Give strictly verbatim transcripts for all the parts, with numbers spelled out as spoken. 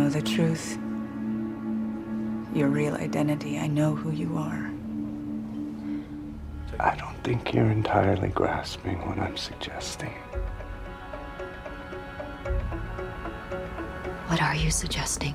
know the truth. Your real identity. I know who you are. I don't think you're entirely grasping what I'm suggesting. What are you suggesting?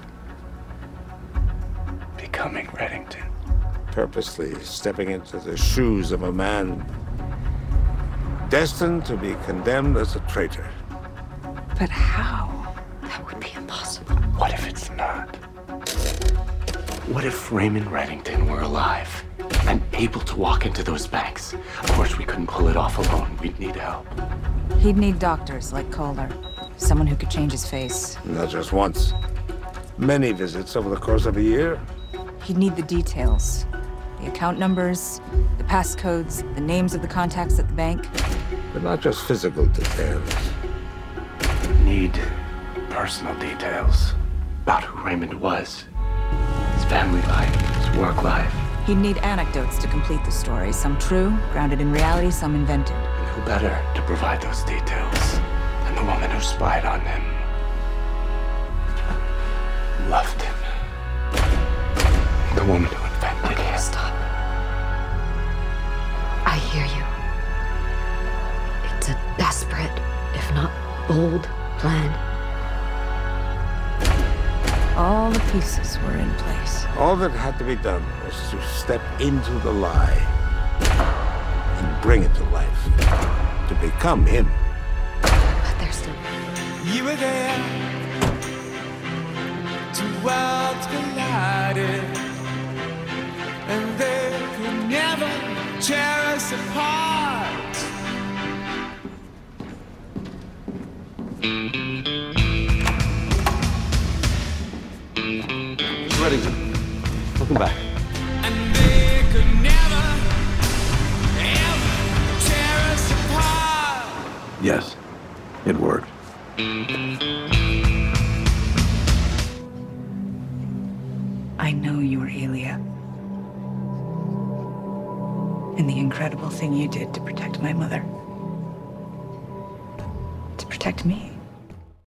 Becoming Reddington. Purposely stepping into the shoes of a man destined to be condemned as a traitor. But how? That would be impossible. What if it's not? What if Raymond Reddington were alive and able to walk into those banks? Of course, we couldn't pull it off alone. We'd need help. He'd need doctors like Kohler. Someone who could change his face. Not just once. Many visits over the course of a year. He'd need the details. The account numbers, the passcodes, the names of the contacts at the bank. But not just physical details. Need personal details about who Raymond was. His family life, his work life. He'd need anecdotes to complete the story. Some true, grounded in reality, some invented. And who better to provide those details than the woman who spied on him, loved him. The woman who invented Okay, him. stop. I hear you. It's a desperate, if not bold, plan. All the pieces were in place. All that had to be done was to step into the lie and bring it to life. To become him. But there's still... You were there, two worlds collided, and they could never tear us apart. Reddington, welcome back. And they could never, ever tear us apart. Yes, it worked. I know you were Elia. And the incredible thing you did to protect my mother. To protect me.